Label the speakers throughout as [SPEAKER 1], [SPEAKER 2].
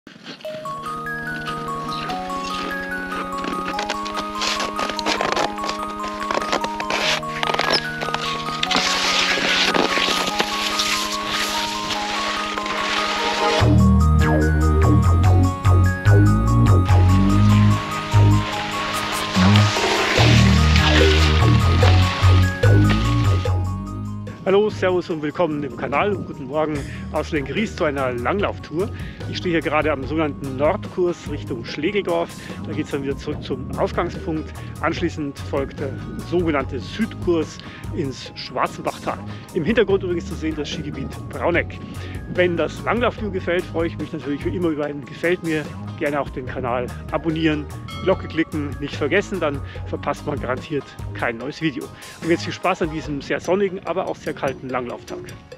[SPEAKER 1] Hallo, Servus und willkommen im Kanal und guten Morgen aus Lenggries zu einer Langlauftour. Ich stehe hier gerade am sogenannten Nordkurs Richtung Schlegeldorf. Da geht es dann wieder zurück zum Ausgangspunkt. Anschließend folgt der sogenannte Südkurs ins Schwarzenbachtal. Im Hintergrund übrigens zu sehen das Skigebiet Brauneck. Wenn das Langlauftour gefällt, freue ich mich natürlich wie immer über ein Gefällt mir. Gerne auch den Kanal abonnieren, Glocke klicken, nicht vergessen, dann verpasst man garantiert kein neues Video. Und jetzt viel Spaß an diesem sehr sonnigen, aber auch sehr kalten Langlauftag.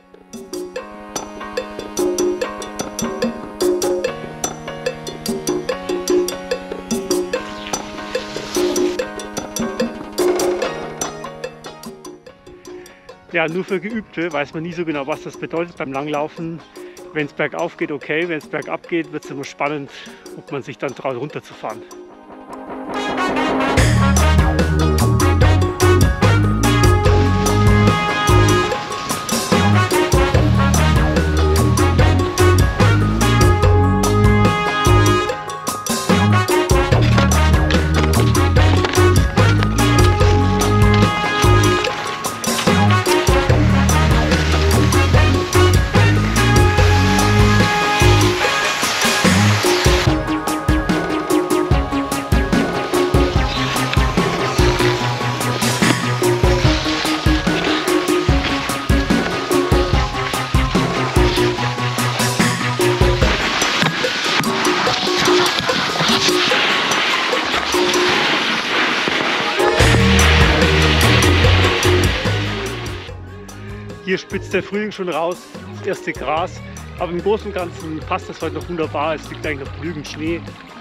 [SPEAKER 1] Ja, nur für Geübte weiß man nie so genau, was das bedeutet beim Langlaufen. Wenn es bergauf geht, okay, wenn es bergab geht, wird es immer spannend, ob man sich dann traut, runterzufahren. Hier spitzt der Frühling schon raus, das erste Gras, aber im Großen und Ganzen passt das heute noch wunderbar, es liegt eigentlich noch genügend Schnee.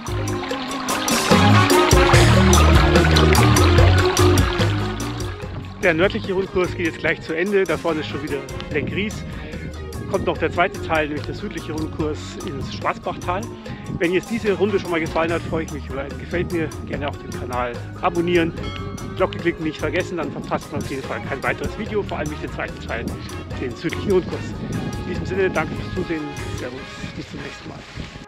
[SPEAKER 1] Der nördliche Rundkurs geht jetzt gleich zu Ende, da vorne ist schon wieder Lenggries. Kommt noch der zweite Teil, nämlich der südliche Rundkurs ins Schwarzbachtal. Wenn jetzt diese Runde schon mal gefallen hat, freue ich mich über ein Gefällt mir, gerne auch den Kanal abonnieren. Glocke klicken nicht vergessen, dann verpasst man auf jeden Fall kein weiteres Video, vor allem nicht den zweiten Teil, den südlichen Rundkurs. In diesem Sinne, danke fürs Zusehen, Servus, bis zum nächsten Mal.